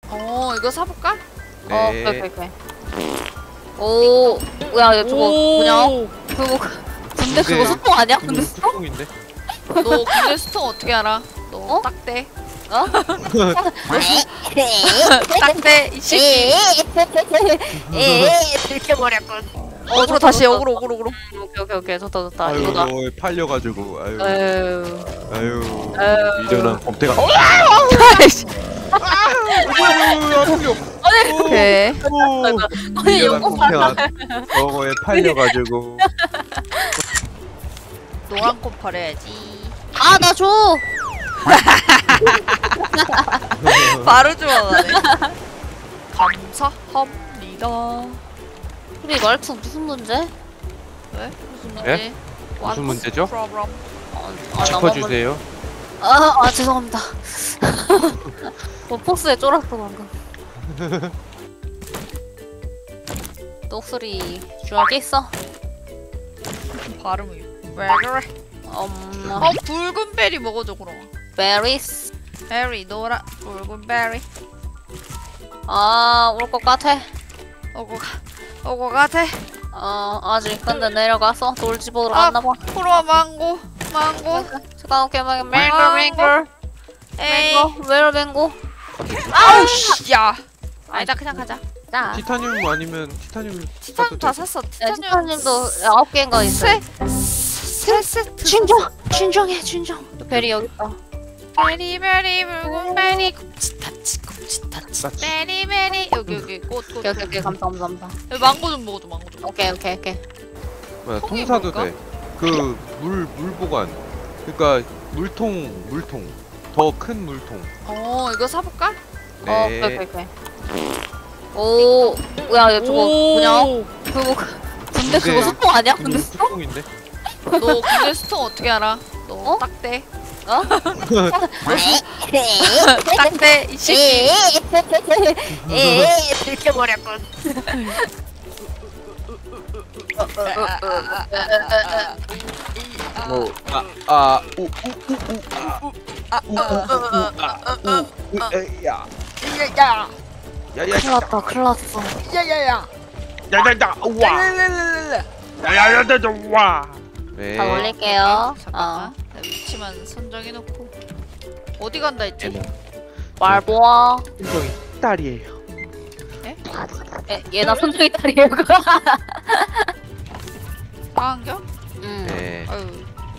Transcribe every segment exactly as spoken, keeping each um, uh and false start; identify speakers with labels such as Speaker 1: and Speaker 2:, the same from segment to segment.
Speaker 1: 어 이거 사볼까?
Speaker 2: 네.
Speaker 3: 어, 오케이, 오케이, 오케이. 오, 야, 야, 저거 뭐냐? 그거 근데 그거 수통 아니야? 근데 수통?
Speaker 2: 수통인데?
Speaker 1: 너 근데 수통 어떻게 알아? 너
Speaker 3: 어?
Speaker 1: 딱대.
Speaker 3: 어?
Speaker 1: 딱대 이 새끼.
Speaker 3: 들켜버렸군.
Speaker 1: 어그로 다시 어그로 어그로 어그로.
Speaker 3: 오케이, 오케이, 오케이. 좋다, 좋다.
Speaker 2: 아유,
Speaker 3: 이거다.
Speaker 2: 팔려가지고. 아유.
Speaker 3: 에휴.
Speaker 2: 아유.
Speaker 3: 아유.
Speaker 2: 미련한 검태가. 어!
Speaker 1: 아이씨. 오케이.
Speaker 3: 아니,
Speaker 2: 미련한
Speaker 3: 요거
Speaker 2: 검태가 저거에 팔려가지고.
Speaker 1: 노란 꽃 버려야지.
Speaker 3: 아, 나 줘!
Speaker 1: 바로 좋아가네. 감사합니다.
Speaker 3: 우리 말투 무슨 문제?
Speaker 1: 왜? 무슨 문제?
Speaker 2: 네? 무슨 문제죠?
Speaker 1: problem?
Speaker 3: 아, 아,
Speaker 2: 짚어주세요.
Speaker 3: 아, 아, 죄송합니다. 뭐 포스에 쫄았어, 방금. 녹소리 중하게 있어?
Speaker 1: 발음이 왜 그래?
Speaker 3: 엄마.
Speaker 1: 어 붉은 베리 먹어줘 그럼.
Speaker 3: 베리스.
Speaker 1: 베리 노란 붉은 베리.
Speaker 3: 아, 올 것 같아.
Speaker 1: 오고 가 오고 같아.
Speaker 3: 어, 아직 근데 내려가서 돌집으로
Speaker 1: 아,
Speaker 3: 갔나봐.
Speaker 1: 프로 망고 망고.
Speaker 3: 잠깐, 오케이, 맹고,
Speaker 1: 망고.
Speaker 3: 맹고.
Speaker 1: 에이.
Speaker 3: 맹고, 웨로 맹고.
Speaker 1: 아우 씨. 야. 아니다 그냥 가자.
Speaker 3: 자.
Speaker 2: 티타늄 아니면 티타늄
Speaker 1: 티타늄 다 샀어.
Speaker 3: 야,
Speaker 1: 티타늄.
Speaker 3: 티타님도 아홉 개인가 있어.
Speaker 1: 세. 세 세트.
Speaker 3: 진정! 진정해, 진정. 베리 여기 있다.
Speaker 1: 베리 베리 붉은 베리 굽치타치 굽치타치 베리 베리 여기 여기 꽃꽃.
Speaker 3: 오케이, 오케이, 오케이. 감사, 감사, 감사.
Speaker 1: 망고 좀 먹어줘 망고 좀.
Speaker 3: 오케이, 오케이, 오케이.
Speaker 2: 뭐야,
Speaker 1: 통이
Speaker 2: 통사도
Speaker 1: 뭘까?
Speaker 2: 돼. 그 물 물 보관. 그러니까 물통 물통. 더 큰 물통.
Speaker 1: 어 이거 사볼까?
Speaker 3: 어, 오케이,
Speaker 2: 네.
Speaker 3: 오케이, 오케이. 오, 야, 야, 저거 뭐냐? 그거 근데 그거
Speaker 2: 근데
Speaker 3: 수통 아니야? 근데
Speaker 2: 그
Speaker 3: 수통?
Speaker 2: 수통인데?
Speaker 1: 너 근데 스톤 어떻게 알아? 너
Speaker 3: 어?
Speaker 1: 딱대.
Speaker 3: 어?
Speaker 1: 딱대 이 새끼.
Speaker 3: 에이, 들켜버렸군.
Speaker 2: 뭐, 아, 아, 우, 우, 우, 우, 아, 우, 우, 우, 아, 우, 우, 에야,
Speaker 1: 야야야.
Speaker 2: 야야,
Speaker 3: 큰일 났다, 큰일 났어.
Speaker 1: 야야야.
Speaker 2: 야야야, 와,
Speaker 1: 랄랄랄랄라.
Speaker 2: 야야야, 와. 네.
Speaker 3: 다 올릴게요.
Speaker 1: 잠깐만. 나 위치만 선정해놓고. 어디 간다 했지?
Speaker 3: 말보아.
Speaker 2: 순정이 딸이에요.
Speaker 3: 에, 얘나 손정이 딸이에요, 그거.
Speaker 1: 방안경?
Speaker 3: 음.
Speaker 2: 네.
Speaker 1: 아유.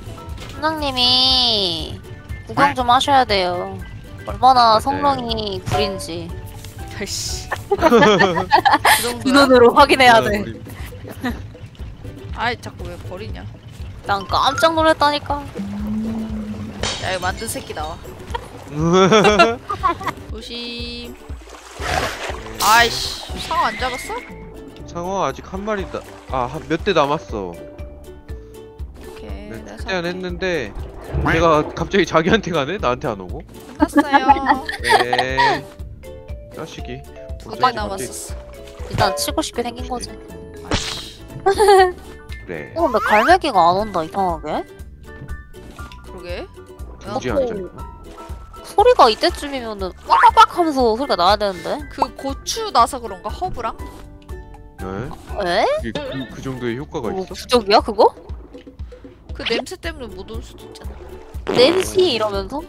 Speaker 3: 선장님이 구경 좀 하셔야 돼요. 얼마나 성능이 구린지.
Speaker 1: 아이씨.
Speaker 2: 그
Speaker 3: 두 눈으로 확인해야 돼.
Speaker 1: 아이 자꾸 왜 버리냐?
Speaker 3: 난 깜짝 놀랐다니까.
Speaker 1: 야 이거 만든 새끼 나와. 조심. 아이씨 상어 안 잡았어?
Speaker 2: 상어 아직 한 마리 다, 아, 몇 대 남았어.
Speaker 1: 오케이
Speaker 2: 네,
Speaker 1: 내가
Speaker 2: 최대한
Speaker 1: 살게.
Speaker 2: 했는데 내가 갑자기 자기한테 가네? 나한테 안 오고?
Speaker 1: 끝났어요.
Speaker 2: 네. 자식이.
Speaker 1: 두
Speaker 2: 어떻게
Speaker 1: 개
Speaker 2: 갑자기-
Speaker 1: 남았었어.
Speaker 3: 일단 치고 싶게 생긴 거지.
Speaker 1: 아이씨.
Speaker 2: 그래.
Speaker 3: 어, 근데 갈매기가 안 온다, 이상하게.
Speaker 1: 그러게.
Speaker 2: 무지 않잖아.
Speaker 3: 소리가 이때쯤이면은 빡빡빡 하면서 소리가 나야 되는데.
Speaker 1: 그 고추 나서 그런가 허브랑?
Speaker 2: 네?
Speaker 3: 에?
Speaker 2: 그, 그, 그 정도의 효과가
Speaker 3: 뭐
Speaker 2: 있어?
Speaker 3: 부적이야, 그거?
Speaker 1: 그 냄새 때문에 못 올 수도 있잖아.
Speaker 3: 냄새 이러면서?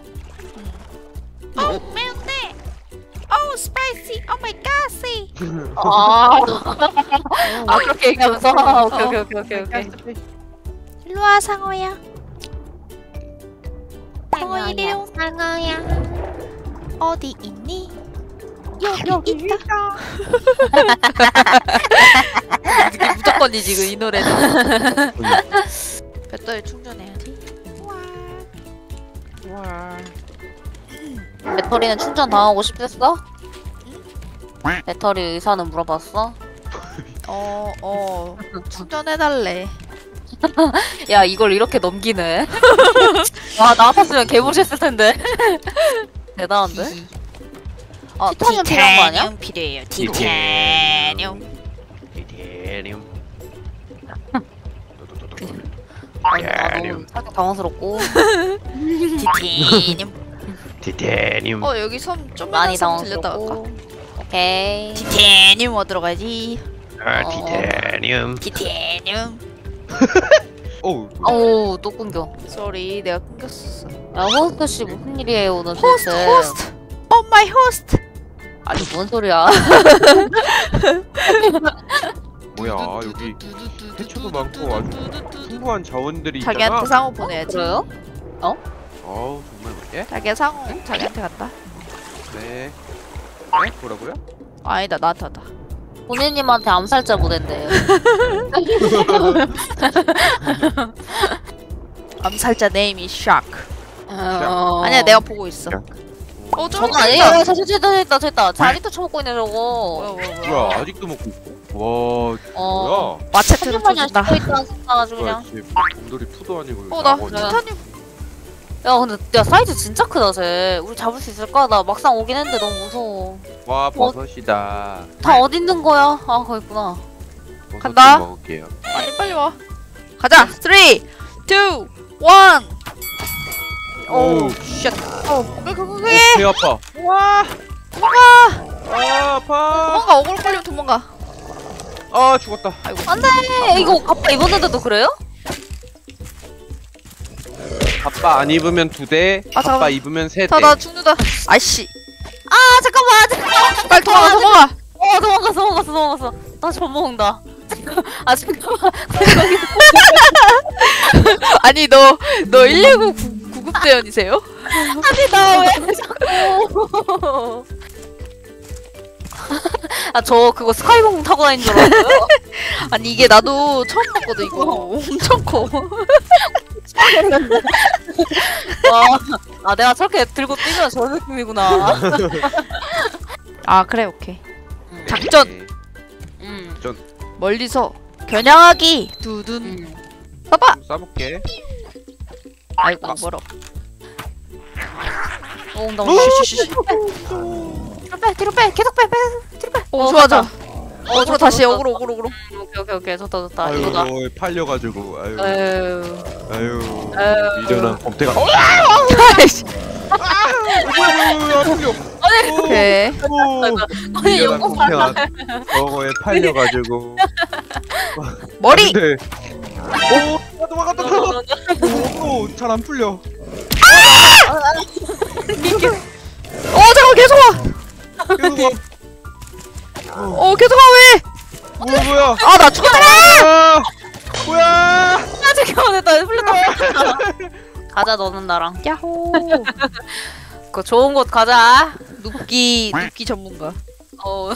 Speaker 1: 어 매운데. 어 스파이시. 오 마이 갓 씨.
Speaker 3: 아, 아 그렇게 얘기하면서? 아, 오케이, 오케이, 오케이, 오케이, 오케이.
Speaker 1: 일로 와 상어야.
Speaker 3: 상어야, 상어야.
Speaker 1: 어디 있니? 여기, 여기 있다. 이게 무조건이지 그 이 노래는. 배터리 충전해야지.
Speaker 2: 와.
Speaker 3: 배터리는 충전 당하고 싶댔어? 배터리 의사는 물어봤어?
Speaker 1: 어, 어. 충전해달래.
Speaker 3: 야, 이걸 이렇게 넘기네. 와, 나 같았으면 개무시했을 텐데. 대단한데? 아, 티타늄 필요한 거 아니야?
Speaker 1: 필요해요. 티타늄.
Speaker 2: 티타늄.
Speaker 3: 아니, 아, 너무 살짝 당황스럽고.
Speaker 1: 티타늄.
Speaker 2: 티타늄.
Speaker 1: 어 여기 섬 좀만
Speaker 3: 많이
Speaker 1: 섬 들렸다 갈까?
Speaker 3: 당황스럽고. 오케이.
Speaker 1: 티타늄 얻으러 가야지.
Speaker 2: 아
Speaker 3: 어.
Speaker 2: 티타늄.
Speaker 1: 티타늄.
Speaker 2: 오.
Speaker 3: 어우 또 끊겨.
Speaker 1: 쏘리 내가 끊겼어.
Speaker 3: 야 호스트 씨 무슨 일이에요 오늘
Speaker 1: 호스트
Speaker 3: 도대체?
Speaker 1: 호스트. 오 마이 호스트.
Speaker 3: 아니 뭔 소리야?
Speaker 2: 뭐야 여기 해초도 많고 아주 풍부한 자원들이 있잖아.
Speaker 1: 자기한테 상호 보내야지.
Speaker 3: 그래요?
Speaker 2: 어우 정말 예?
Speaker 1: 자기야 상호 자기한테 간다.
Speaker 2: 네. 네? 뭐라고요?
Speaker 1: 아니다 나한테 왔다.
Speaker 3: 본인님한테 암살자 보낸대요.
Speaker 1: 암살자 네임이 샥.
Speaker 3: 어...
Speaker 1: 아니야 내가 보고 있어.
Speaker 2: 야.
Speaker 1: 어
Speaker 3: 저거
Speaker 1: 저거
Speaker 3: 아니에요.
Speaker 1: 아니야.
Speaker 3: 저 됐다 됐다 됐다. 자리도 처먹고 있네 저거.
Speaker 1: 뭐야 뭐야 뭐야.
Speaker 2: 뭐야 아직도 먹고 있고? 와
Speaker 3: 어.
Speaker 2: 뭐야?
Speaker 1: 마체트로
Speaker 3: 천년만년
Speaker 1: 쏘준다.
Speaker 3: 씹고 있다 진짜 아주
Speaker 2: 뭐야
Speaker 3: 그냥.
Speaker 2: 지금 곰돌이 푸도 아니고
Speaker 1: 어 나
Speaker 2: 나거든.
Speaker 1: 티타늄.
Speaker 3: 야 근데 야 사이즈 진짜 크다 쟤. 우리 잡을 수 있을까? 나 막상 오긴 했는데 너무 무서워.
Speaker 2: 와 버섯이다.
Speaker 3: 다 어디 있는 거야? 아 거기 있구나.
Speaker 2: 버섯
Speaker 1: 간다.
Speaker 2: 좀 먹을게요.
Speaker 1: 빨리 빨리 와. 가자. 쓰리, 투, 원.
Speaker 2: 오.
Speaker 1: 오 쉣. 어 그게 그게.
Speaker 2: 배 아파.
Speaker 1: 와. 도망가.
Speaker 2: 아 아파.
Speaker 1: 도망가. 어그로 끌리면 도망가.
Speaker 2: 아 죽었다.
Speaker 1: 아이고.
Speaker 3: 안돼. 이거 갑바 입었는데도 그래요?
Speaker 2: 갑바 안 입으면 두 대.
Speaker 1: 아,
Speaker 2: 갑바
Speaker 1: 잠깐만.
Speaker 2: 입으면 세 대.
Speaker 1: 다 나 죽는다. 아이씨.
Speaker 3: 아 잠깐만. 잠깐만.
Speaker 1: 빨리 도망가 도망가.
Speaker 3: 어 도망갔어 도망갔어 도망갔어. 나 젖 먹는다. 아 잠깐만.
Speaker 1: 아니 너 너 일일구 구급대원이세요?
Speaker 3: 아니 나 왜 자꾸. 아 저 그거 스카이봉 타고 다닌 줄 알았어요.
Speaker 1: 아니 이게 나도 처음 봤거든 이거. 엄청 커.
Speaker 3: 와, 아 내가 저렇게 들고 뛰면 저 느낌이구나.
Speaker 1: 아 그래 오케이. 작전.
Speaker 2: 네.
Speaker 3: 음.
Speaker 1: 멀리서 겨냥하기. 두둔.
Speaker 3: 음.
Speaker 1: 봐봐.
Speaker 2: 좀 싸볼게.
Speaker 1: 아이고
Speaker 2: 아.
Speaker 1: 멀어.
Speaker 3: 어, 온다
Speaker 2: 오!
Speaker 3: 온다. 쉬쉬쉬. 뒤로 빼, 뒤로 빼, 계속 빼, 빼, 뒤로 빼.
Speaker 1: 오 좋아 좋아.
Speaker 3: 갔다.
Speaker 1: 어그로
Speaker 3: 좋다,
Speaker 1: 다시
Speaker 3: 좋다.
Speaker 1: 어그로 어그로 어그로.
Speaker 3: 음, 오케이 오케이 오케이 좋다 좋다. 이거다.
Speaker 2: 아유 팔려가지고 아유
Speaker 3: 에휴.
Speaker 2: 아유
Speaker 3: 에휴.
Speaker 2: 미련한 검태가. 어?
Speaker 1: 아이씨.
Speaker 2: 아유 아프려.
Speaker 1: 오케이.
Speaker 3: 아니
Speaker 2: 미련한
Speaker 3: 요거
Speaker 2: 검태가 저거에 팔려가지고.
Speaker 1: 머리.
Speaker 2: 근데 오 도망갔다 도망갔다. 오잘 안 풀려.
Speaker 1: 어 잠깐 계속 와.
Speaker 2: 계속 와.
Speaker 1: 어 계속 와 왜?
Speaker 2: 어 뭐야?
Speaker 1: 아 나 죽었잖아.
Speaker 2: 아 뭐야?
Speaker 3: 아 잠깐만 나 풀렸다. 가자 너는 나랑.
Speaker 1: 야호.
Speaker 3: 그 좋은 곳 가자.
Speaker 1: 눕기 눕기 전문가.
Speaker 3: 어.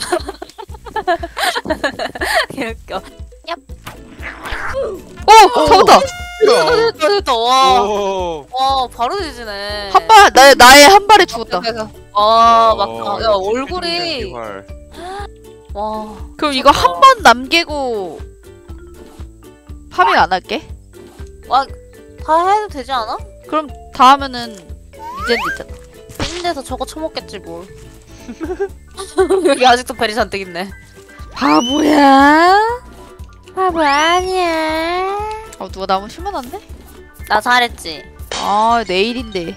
Speaker 3: 개웃겨.
Speaker 1: 오 잡았다.
Speaker 3: 됐다 됐다 됐다. 와.
Speaker 2: 오.
Speaker 3: 와 바로 뒤지네.
Speaker 1: 한 발 나의 나의 한 발에 죽었다.
Speaker 3: 아
Speaker 2: 어,
Speaker 3: 맞다. 야 얼굴이.
Speaker 2: 기활.
Speaker 3: 와.
Speaker 1: 그럼 이거 한 번 남기고 파밍 안 할게.
Speaker 3: 와. 다 해도 되지 않아?
Speaker 1: 그럼 다 하면은 리젠드 있잖아.
Speaker 3: 있는 데서 저거 처먹겠지 뭘. 여기 아직도 베리 잔뜩 있네.
Speaker 1: 바보야.
Speaker 3: 바보 아니야.
Speaker 1: 어 누가 나무 심어놨네?
Speaker 3: 나 잘했지.
Speaker 1: 아 내일인데.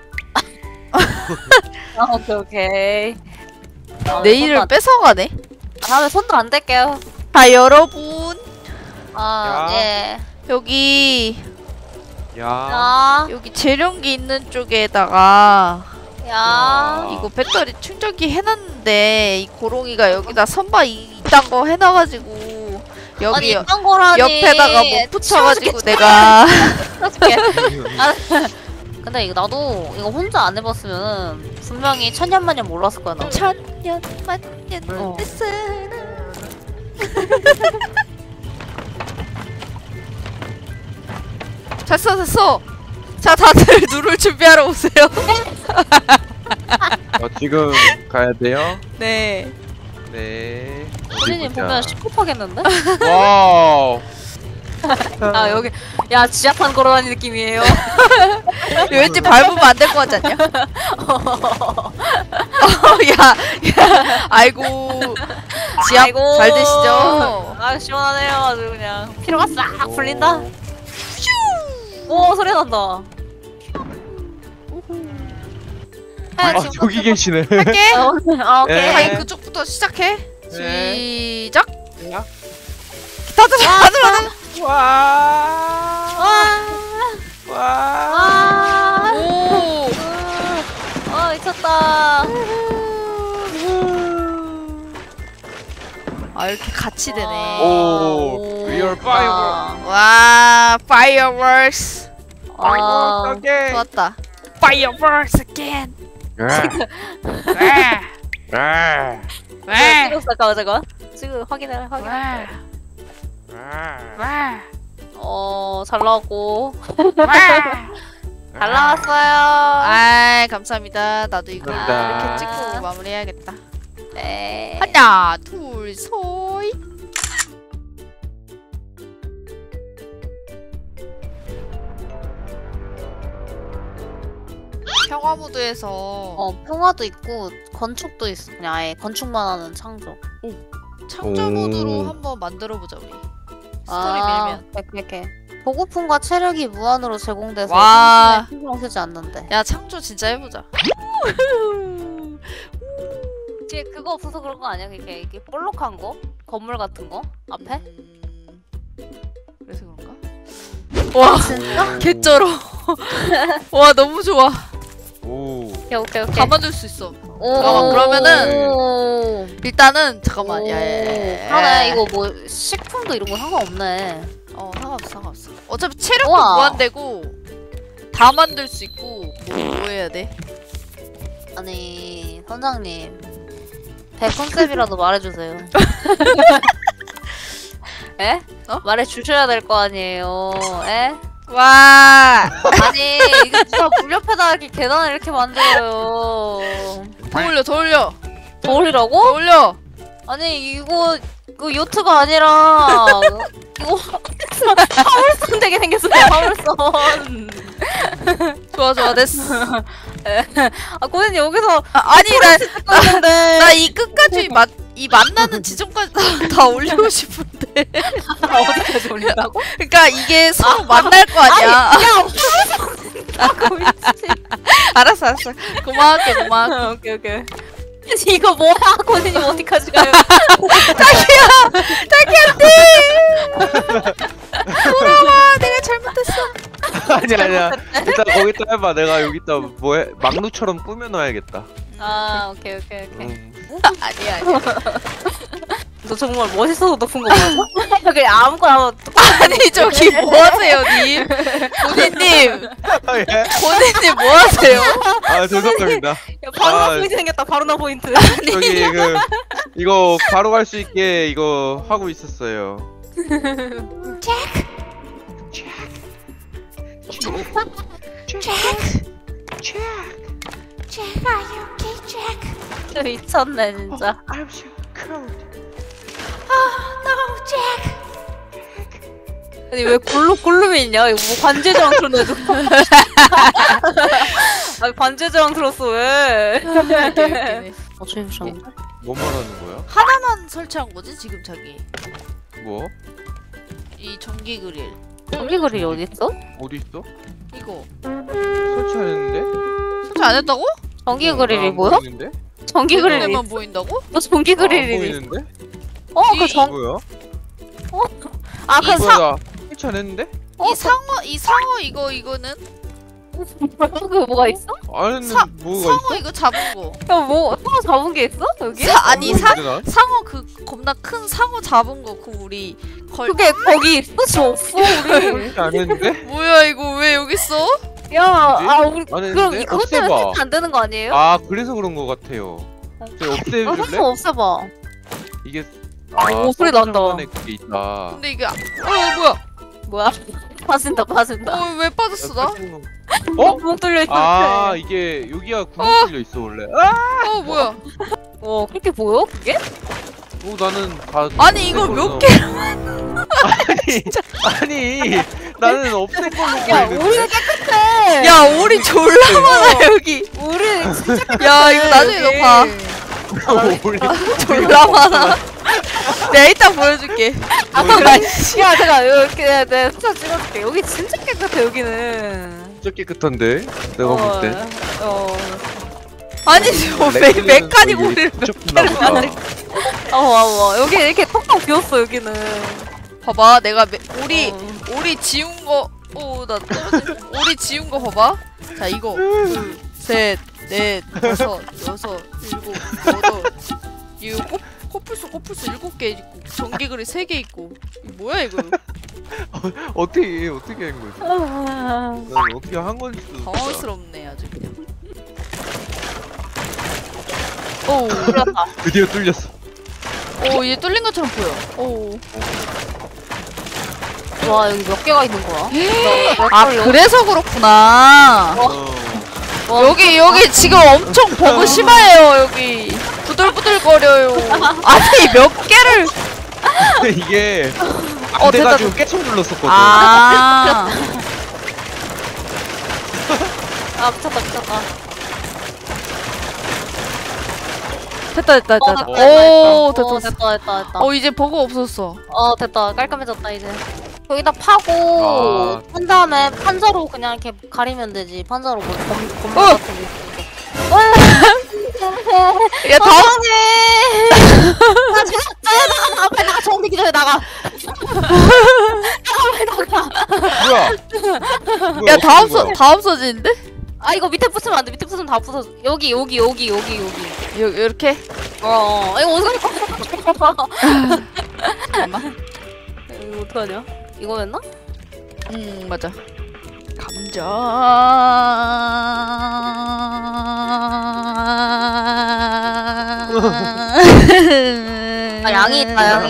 Speaker 3: 아 오케이 오케이. 아,
Speaker 1: 내일을
Speaker 3: 손도 안-
Speaker 1: 뺏어가네.
Speaker 3: 다음에 손도 안 댈게요.
Speaker 1: 자 여러분
Speaker 3: 아
Speaker 2: 야.
Speaker 3: 예.
Speaker 1: 여기
Speaker 2: 야.
Speaker 3: 야.
Speaker 1: 여기 재련기 있는 쪽에다가
Speaker 3: 야.
Speaker 1: 이거 배터리 충전기 해놨는데 이 고롱이가 여기다 선바 이- 이딴 거 해놔가지고
Speaker 3: 아니
Speaker 1: 여기 여-
Speaker 3: 이딴 거라니.
Speaker 1: 옆에다가 뭐 붙여가지고
Speaker 3: 치워주겠지.
Speaker 1: 내가
Speaker 3: 어떡해. 아, 근데 이거 나도 이거 혼자 안 해봤으면 분명히 천년만년 몰랐을 거야 나.
Speaker 1: 천년 만년
Speaker 3: 어.
Speaker 1: 됐으나 됐어 됐어. 자 다들 누를 준비하러 오세요.
Speaker 2: 어, 지금 가야 돼요?
Speaker 1: 네.
Speaker 2: 네. 어디
Speaker 3: 본인이
Speaker 2: 보자.
Speaker 3: 보면 시급하겠는데?
Speaker 2: 와우.
Speaker 3: 아 여기 야 지하판 걸어다니는 느낌이에요.
Speaker 1: 왠지 밟으면 안 될 것 같지 않냐? 어, 야, 야, 아이고, 지압
Speaker 3: 아이고.
Speaker 1: 잘 되시죠?
Speaker 3: 아 시원하네요 아주 그냥 피로가 싹
Speaker 2: 오.
Speaker 3: 풀린다. 오 소리 난다.
Speaker 2: 아 여기 계시네.
Speaker 1: 할게.
Speaker 3: 어, 아, 오케이.
Speaker 2: 네.
Speaker 1: 아니 그쪽부터 시작해.
Speaker 2: 네.
Speaker 1: 시작.
Speaker 2: 야.
Speaker 1: 다들 다들 다들.
Speaker 2: 와.
Speaker 3: 와.
Speaker 2: 와.
Speaker 3: 와.
Speaker 1: 오.
Speaker 3: 어, 미쳤다.
Speaker 1: 아 이렇게 같이 되네.
Speaker 2: 오. 리얼 파이어.
Speaker 1: 와 fireworks.
Speaker 3: 아,
Speaker 2: 어떡해.
Speaker 1: 좋았다. fireworks again. 와.
Speaker 2: 아.
Speaker 1: 와.
Speaker 3: 찍었어, 잠깐만, 잠깐만. 지금 확인해, 확인해.
Speaker 1: 와.
Speaker 2: 아.
Speaker 1: 와.
Speaker 3: 어, 잘 나왔고.
Speaker 1: 와.
Speaker 3: 잘 나왔어요.
Speaker 1: 아 감사합니다. 나도 이거
Speaker 2: 감사합니다.
Speaker 1: 이렇게 찍고 마무리해야겠다.
Speaker 3: 네.
Speaker 1: 하나 둘 소이. 평화 모드에서
Speaker 3: 어, 평화도 있고, 건축도 있어. 그냥 아예 건축만 하는 창조.
Speaker 1: 창조
Speaker 2: 오.
Speaker 1: 모드로 한번 만들어 보자 우리. 스토리
Speaker 3: 아,
Speaker 1: 밀면.
Speaker 3: 이렇게, 이렇게. 보급품과 체력이 무한으로 제공돼서
Speaker 1: 와.
Speaker 3: 생존에 신경 쓰지 않는데.
Speaker 1: 야 창조 진짜 해보자.
Speaker 3: 뒤에 그거 없어서 그런 거 아니야? 이렇게, 이렇게 볼록한 거? 건물 같은 거? 앞에?
Speaker 1: 음... 그래서 그런가? 와
Speaker 3: 진짜?
Speaker 1: 개쩔어. 와 너무 좋아.
Speaker 2: 오.
Speaker 3: 오케이, 오케이, 오케이.
Speaker 1: 다 만들 수 있어.
Speaker 3: 오.
Speaker 1: 잠깐만, 그러면은
Speaker 3: 오.
Speaker 1: 일단은 잠깐만.
Speaker 3: 오.
Speaker 1: 야야야.
Speaker 3: 그러네, 이거 뭐 식품도 이런 거 상관없네.
Speaker 1: 어 상관없어 상관없어. 어차피 체력도
Speaker 3: 우와.
Speaker 1: 무한되고 다 만들 수 있고 뭐, 뭐 해야 돼?
Speaker 3: 아니, 선장님. 배 컨셉이라도 말해주세요. 에?
Speaker 1: 어?
Speaker 3: 말해주셔야 될 거 아니에요. 에?
Speaker 1: 와.
Speaker 3: 아니, 이거 누가 물옆에다 이렇게 계단을 이렇게 만들어요.
Speaker 1: 더 올려 더 올려 더
Speaker 3: 돌이라고?
Speaker 1: 올려.
Speaker 3: 아니, 이거, 이거 요트가 아니라, 이거 화물선 되게 생겼어요, 화물선.
Speaker 1: 좋아 좋아 됐어.
Speaker 3: 아, 고객님 여기서
Speaker 1: 아, 아니
Speaker 3: 했는데.
Speaker 1: 나 이 끝까지 맛 이 만나는 지점까지 다, 다 올리고 싶은데.
Speaker 3: 어디까지 올린다고?
Speaker 1: 그러니까 이게 서로 만날 거 아니야.
Speaker 3: 야, 화물선 된다고, 미친.
Speaker 1: 알았어 알았어. 고마울게 고마워.
Speaker 3: 오케이, 오케이. 이거 뭐야? 고객님 어디까지 가요?
Speaker 1: 돌아와 내가 잘못했어.
Speaker 2: 아니 아니야. 일단 거기다 해봐. 내가 여기다 뭐해 막루처럼 꾸며놔야겠다.
Speaker 3: 아, 오케이, 오케이, 오케이.
Speaker 2: 음.
Speaker 1: 아니야 아니야.
Speaker 3: 너 정말 멋있어서 높은 거 맞아? 그냥 아무거나
Speaker 1: 아니 저기 뭐 하세요 님? 본인님
Speaker 2: 아, 예?
Speaker 1: 본인님 뭐 하세요?
Speaker 2: 아 죄송합니다.
Speaker 3: 바로 나
Speaker 2: 아.
Speaker 3: 포인트 생겼다. 바로 나 포인트.
Speaker 2: 저기 그 이거 바로 갈 수 있게 이거 하고 있었어요.
Speaker 3: 진짜 미쳤네 진짜. 아니 왜 골로 골룸이 있냐? 이거 뭐 관제저항 틀어내도. 아니 관제저항 틀었어 왜? 어 조용히
Speaker 2: 뭐 말하는 거야?
Speaker 1: 하나만 설치한 거지 지금 자기
Speaker 2: 뭐?
Speaker 1: 이 전기 그릴
Speaker 3: 전기 그릴이 어디 있어?
Speaker 2: 어디 있어?
Speaker 1: 이거
Speaker 2: 설치 안 했는데?
Speaker 1: 설치 안 했다고?
Speaker 3: 전기 그릴이
Speaker 2: 안
Speaker 3: 뭐야?
Speaker 2: 보이는데?
Speaker 3: 전기 그릴이
Speaker 1: 그릴만 보인다고?
Speaker 3: 너 전기
Speaker 2: 아, 안
Speaker 3: 그릴이
Speaker 2: 보이는데?
Speaker 3: 어그
Speaker 1: 이-
Speaker 3: 전
Speaker 2: 뭐야?
Speaker 3: 아그
Speaker 1: 이
Speaker 3: 사
Speaker 2: 뭐야 나 설치 안 했는데?
Speaker 3: 어,
Speaker 1: 이 상어 이 상어 이거 이거는
Speaker 3: 그 뭐가 있어?
Speaker 2: 안 했는데
Speaker 1: 사-
Speaker 2: 뭐가
Speaker 1: 상어
Speaker 2: 있어?
Speaker 1: 이거 잡은 거
Speaker 3: 야뭐 상어 잡은 게 있어 여기?
Speaker 1: 사, 아니
Speaker 2: 안
Speaker 1: 사,
Speaker 2: 보이는데, 난?
Speaker 1: 상어 그 겁나 큰 상어 잡은 거 그 우리 걸
Speaker 3: 그게 거기 있어? 저 없어 우리.
Speaker 2: 설치 안 했는데?
Speaker 1: 뭐야 이거 왜 여기 있어?
Speaker 3: 야, 아 우리
Speaker 2: 안
Speaker 3: 그럼
Speaker 2: 했는데?
Speaker 3: 이- 그것 때문에
Speaker 2: 없애봐.
Speaker 3: 설치 안 되는 거 아니에요?
Speaker 2: 아 그래서 그런 거 같아요. 저
Speaker 3: 아,
Speaker 2: 없애줄래?
Speaker 3: 한번 없애봐.
Speaker 2: 이게
Speaker 3: 오, 소리 난다.
Speaker 2: 서버전에 그게 있다.
Speaker 1: 근데 이게 아- 어 뭐야
Speaker 3: 뭐야? 빠진다, 빠진다.
Speaker 1: 어 왜 빠졌어 나?
Speaker 2: 어?
Speaker 3: 구멍 뚫려 있어.
Speaker 2: 아 이게 여기가 구멍
Speaker 1: 어.
Speaker 2: 뚫려 있어 원래. 아!
Speaker 1: 어 뭐야
Speaker 3: 어, 그렇게 보여? 그게?
Speaker 2: 오 나는 다.
Speaker 1: 아니 이걸 몇 개?
Speaker 2: 아니 아니 나는 없앤 걸로
Speaker 3: 야, 우리는
Speaker 2: 보이는데.
Speaker 3: 깨끗해.
Speaker 1: 야 오리 졸라 많아 여기
Speaker 3: 우리 진짜
Speaker 1: 야 이거 나중에
Speaker 3: 여기.
Speaker 1: 너 봐.
Speaker 2: 우리
Speaker 1: 졸라 많아. 내가 이따 보여줄게.
Speaker 3: 잠깐만. 야, 잠깐. 이렇게 내가 내가 숫자 찍어줄게. 여기 진짜 깨끗해, 여기는.
Speaker 2: 진짜 깨끗한데 내가 볼 때.
Speaker 3: 어.
Speaker 1: 아니 저 메, 메카닉 우리를 몇 개를
Speaker 2: 보다.
Speaker 1: 만들
Speaker 3: 어, 와, 와. 여기 이렇게 텅텅 비었어, 여기는.
Speaker 1: 봐봐 내가 메, 우리
Speaker 3: 어.
Speaker 1: 우리 지운 거 오나 떨어진 우리 지운 거 봐봐 자 이거 둘셋넷 다섯 여섯 일곱 여덟 이거 코, 코뿔소 코뿔소 일곱 개 있고 전기그리 세 개 있고 이거 뭐야 이거
Speaker 2: 어떻게 어떻게 한 거지? 난 어떻게 한 건지도
Speaker 1: 당황스럽네 아주 그냥 오
Speaker 3: 뚫렸다.
Speaker 2: 드디어 뚫렸어.
Speaker 1: 오, 얘 뚫린 것처럼 보여. 오.
Speaker 3: 와, 여기 몇 개가 있는 거야?
Speaker 1: 아, 그래서 그렇구나.
Speaker 2: 어.
Speaker 3: 와,
Speaker 1: 여기, 여기 지금 엄청 버그 심해요, 여기. 부들부들거려요. 아니, 몇 개를.
Speaker 2: 이게
Speaker 1: 어,
Speaker 2: 안
Speaker 1: 됐다,
Speaker 2: 돼가지고 깨쳐 눌렀었거든.
Speaker 1: 아.
Speaker 3: 아, 미쳤다, 미쳤다.
Speaker 1: 됐다, 됐다, 됐다.
Speaker 3: 어,
Speaker 1: 됐다.
Speaker 3: 됐다,
Speaker 1: 오,
Speaker 3: 됐다.
Speaker 1: 됐다,
Speaker 3: 어,
Speaker 1: 됐다.
Speaker 3: 됐다, 됐다, 됐다.
Speaker 1: 어, 이제 버그 없었어.
Speaker 3: 어, 됐다. 깔끔해졌다, 이제. 여기다 파고,
Speaker 2: 아.
Speaker 3: 판 다음에 판자로 그냥 이렇게 가리면 되지. 판자로 뭐, 검, 검
Speaker 1: 어!
Speaker 3: 같은 거. 어!
Speaker 1: 야, 다음.
Speaker 3: 나 지금, 나가, 나가, 빨리 나가. 정리 기다려, 나가.
Speaker 2: 뭐야?
Speaker 1: 야, 다 없어, 다 없어지는데?
Speaker 3: 아, 이거 밑에 붙으면 안 돼. 밑에 붙으면 다 부서져. 여기, 여기, 여기, 여기, 여기.
Speaker 1: 요, 요렇게?
Speaker 3: 어, 어. 이거 어떡하냐?
Speaker 1: 잠깐만.
Speaker 3: 이거 어떡하냐? 이거였나?
Speaker 1: 음, 맞아. 감자.
Speaker 3: 아, 양이 있다, 양이.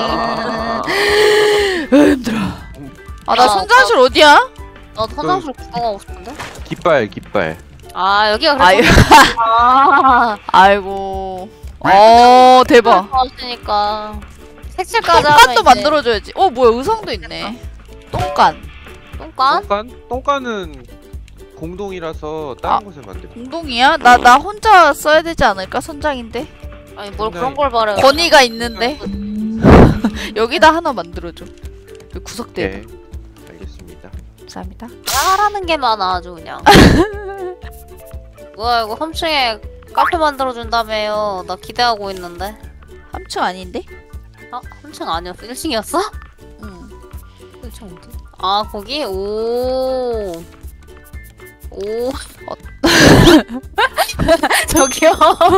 Speaker 1: 힘들어. 아, 나
Speaker 3: 아,
Speaker 1: 손자실 어디야?
Speaker 3: 나 화장실 구경하고 싶은데?
Speaker 2: 깃발 깃발.
Speaker 3: 아, 여기가
Speaker 1: 아유,
Speaker 3: 그래서. 아,
Speaker 1: 아이고. 어, 대박.
Speaker 3: 하시니까. 색칠까지
Speaker 1: 똥간도 만들어줘야지. 어, 뭐야, 의상도 있네. 똥간.
Speaker 3: 똥간?
Speaker 2: 똥간? 똥간은 공동이라서
Speaker 1: 아.
Speaker 2: 다른 곳에 만들.
Speaker 1: 공동이야? 나, 나 혼자 써야 되지 않을까? 선장인데?
Speaker 3: 아니, 뭘 그런 걸 바래.
Speaker 1: 건의가 있는데? 여기다 하나 만들어줘. 그 구석대.
Speaker 2: 네. 알겠습니다.
Speaker 1: 감사합니다.
Speaker 3: 하라는 게 많아, 아주 그냥. 뭐야, 이거 삼 층에 카페 만들어준다며요. 나 기대하고 있는데.
Speaker 1: 삼 층 아닌데?
Speaker 3: 아, 삼 층 아니었어? 일 층이었어?
Speaker 1: 응.
Speaker 3: 일 층 어디? 아, 거기? 오. 오. 어. 저기요.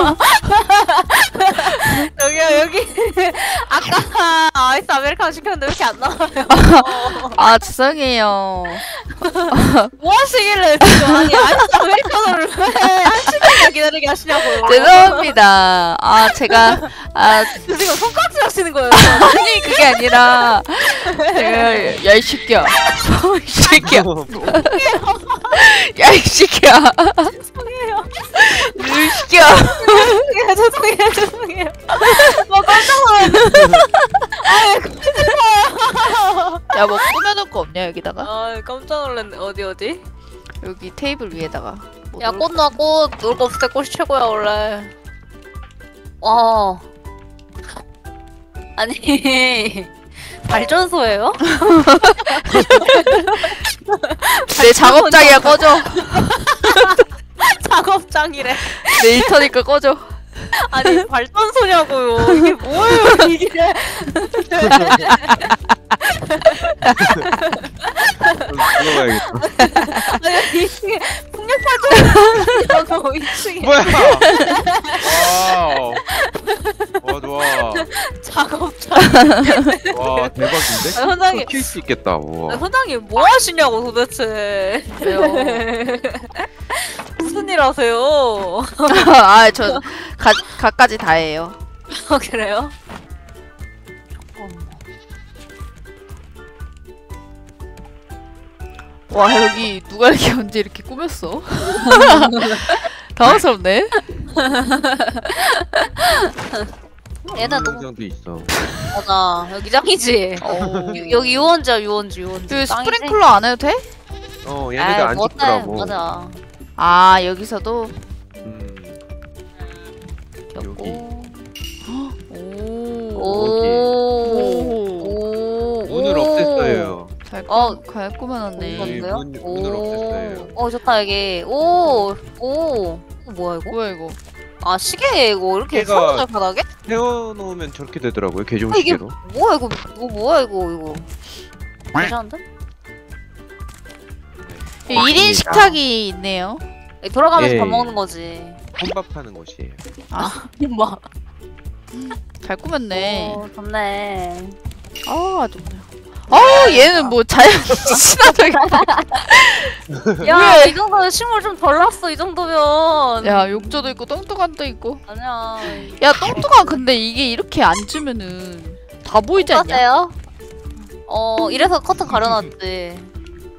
Speaker 3: 저기요, 여기. 아까 아이스 아메리카노 시켰는데 왜 이렇게 안 나와요?
Speaker 1: 아, 죄송해요.
Speaker 3: 뭐 하시길래 지금 아니 아이스 아메리카노를 왜 한 시간이나 기다리게 하시냐고요.
Speaker 1: 죄송합니다. 아, 제가, 아,
Speaker 3: 저 지금 손까지 하시는 거예요.
Speaker 1: 아니, 그게 아니라, 제가, 야, 이 새끼야. 이 새끼야. 야, 이 새끼야.
Speaker 3: 죄송해요.
Speaker 1: 이 새끼야.
Speaker 3: 죄송해요. 죄송해요. 죄송해요. 뭐 깜짝 놀랐네. 아왜 그러세요?
Speaker 1: 야, 뭐 꾸며놓을 거 없냐, 여기다가?
Speaker 3: 아 깜짝 놀랐네. 어디 어디?
Speaker 1: 여기 테이블 위에다가. 뭐
Speaker 3: 야
Speaker 1: 놓을
Speaker 3: 꽃 놔 꽃. 놀 거 없을 때 꽃이 최고야 원래. 와. 아니 발전소예요?
Speaker 1: 내 작업장이야, 꺼져.
Speaker 3: 작업장이래.
Speaker 1: 내 일터니까 꺼져.
Speaker 3: 아니 발전소냐고요. 이게 뭐예요 이게?
Speaker 2: 들어가야겠다.
Speaker 3: 아니 이게 풍력 발전소냐고 이 층에
Speaker 2: 뭐야? 와우. 와 좋아.
Speaker 3: 작업장.
Speaker 2: 와 대박인데?
Speaker 3: 아, 선장님.
Speaker 2: 킬수 있겠다.
Speaker 3: 아,
Speaker 2: 우와.
Speaker 3: 선장님 뭐 하시냐고 도대체.
Speaker 1: 왜요?
Speaker 3: 무슨 일 하세요?
Speaker 1: 아, 저, 가, 가까지 다 해요.
Speaker 3: 아, 그래요?
Speaker 1: 와, 여기 누가 이렇게 언제 이렇게 꾸몄어? 당황스럽네.
Speaker 3: 얘는 너무
Speaker 2: 장도 있어.
Speaker 3: 맞아. 여기 짱이지.
Speaker 1: 어.
Speaker 3: 유- 여기 유원지야 유원지 유원지.
Speaker 1: 여기
Speaker 3: 짱이지?
Speaker 1: 스프링클러 안 해도 돼?
Speaker 2: 어
Speaker 3: 아이,
Speaker 2: 얘네들 안
Speaker 3: 뭐 어때?
Speaker 2: 찍더라고.
Speaker 3: 맞아.
Speaker 1: 아, 여기서도?
Speaker 2: 음.
Speaker 3: 겹고.
Speaker 1: 오.
Speaker 3: 오.
Speaker 1: 오.
Speaker 3: 오.
Speaker 2: 문을
Speaker 3: 오.
Speaker 2: 없앴어요.
Speaker 1: 잘,
Speaker 3: 어.
Speaker 1: 꾸, 잘 꾸며놨네.
Speaker 3: 뭔데요?
Speaker 2: 문- 문을 없앴어요.
Speaker 3: 오. 어 좋다 여기. 오. 오. 어, 뭐야 이거?
Speaker 1: 뭐야, 이거?
Speaker 3: 아 시계 이거 이렇게
Speaker 2: 시계가-
Speaker 3: 세워져 바닥에?
Speaker 2: 세워놓으면 저렇게 되더라고요.
Speaker 3: 아, 이게
Speaker 2: 개종시계로.
Speaker 3: 뭐야 이거 이거 뭐야 이거 이거 괜찮은데?
Speaker 1: 일 인 식탁이 있네요.
Speaker 3: 돌아가면서
Speaker 2: 예.
Speaker 3: 밥 먹는 거지.
Speaker 2: 혼밥하는 곳이에요.
Speaker 3: 엄마.
Speaker 1: 잘 꾸몄네.
Speaker 3: 오, 좋네.
Speaker 1: 아 아주 그냥. 아 얘는 뭐 자연 친화적인.
Speaker 3: 야, 이 정도면 식물 좀 덜 났어, 이 정도면.
Speaker 1: 야 욕조도 있고 똥똥한도 있고.
Speaker 3: 아니야.
Speaker 1: 야 똥똥아 근데 이게 이렇게 앉으면은 다 보이지 않냐?
Speaker 3: 어떠세요? 어, 이래서 커튼 가려놨지.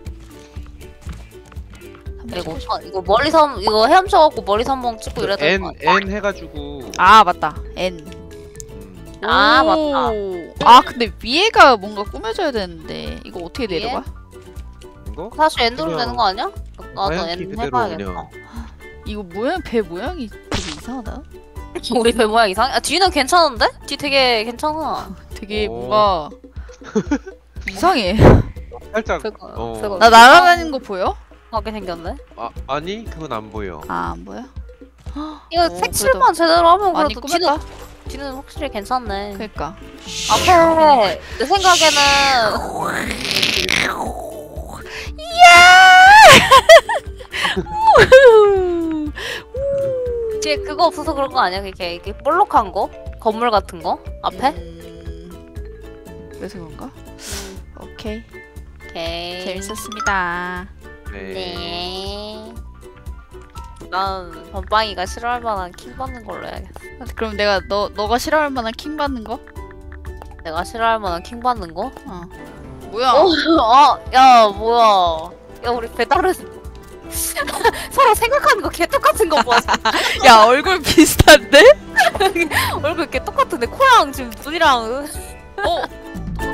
Speaker 3: 이거, 어, 이거 멀리서, 이거 헤엄쳐갖고 멀리서 한번 찍고 이래야 될
Speaker 2: N
Speaker 3: 것 같아.
Speaker 2: N 해가지고.
Speaker 1: 아 맞다. N.
Speaker 2: 음,
Speaker 3: 아,
Speaker 1: 오. 아 근데 위에가 뭔가 꾸며져야 되는데 이거 어떻게
Speaker 3: 위에?
Speaker 1: 내려가?
Speaker 2: 이거?
Speaker 3: 사실 N 누르면
Speaker 2: 그냥
Speaker 3: 되는 거 아니야? 나도
Speaker 2: 방향키
Speaker 3: N
Speaker 2: 그대로
Speaker 3: 해봐야겠다.
Speaker 2: 그냥.
Speaker 1: 이거 모양 배 모양이 되게 이상하다.
Speaker 3: 우리 배 모양 이상해? 아, 뒤는 괜찮은데? 뒤 되게 괜찮아.
Speaker 1: 되게
Speaker 2: 오.
Speaker 1: 뭔가 이상해.
Speaker 2: 살짝.
Speaker 3: 그거,
Speaker 2: 어.
Speaker 3: 그거.
Speaker 1: 나 날아다니는 거 보여?
Speaker 3: 하게 생겼네.
Speaker 2: 아 아니 그건 안 보여.
Speaker 1: 아 안 보여?
Speaker 3: 이거
Speaker 1: 어,
Speaker 3: 색칠만 제대로 하면
Speaker 1: 많이
Speaker 3: 그래도 뒤는,
Speaker 1: 꾸몄다.
Speaker 3: 뒤는 확실히 괜찮네.
Speaker 1: 그러니까.
Speaker 3: 앞에 내 생각에는 뒤에 그거 없어서 그런 거 아니야? 이렇게 이렇게 볼록한 거? 건물 같은 거? 앞에?
Speaker 1: 음... 그래서 그런가? 오케이.
Speaker 3: 오케이.
Speaker 1: 재밌었습니다.
Speaker 2: 네.
Speaker 3: 네. 난 번빵이가 싫어할 만한 킹 받는 걸로 해야겠어.
Speaker 1: 그럼 내가 너 너가 싫어할 만한 킹 받는 거?
Speaker 3: 내가 싫어할 만한 킹 받는 거?
Speaker 1: 어. 뭐야?
Speaker 3: 어, 아, 야, 뭐야. 야, 우리 배달을 서로 생각하는 거 개 똑같은 거 봐.
Speaker 1: 야 얼굴 비슷한데?
Speaker 3: 얼굴 개 똑같은데 코랑 지금 눈이랑
Speaker 1: 어?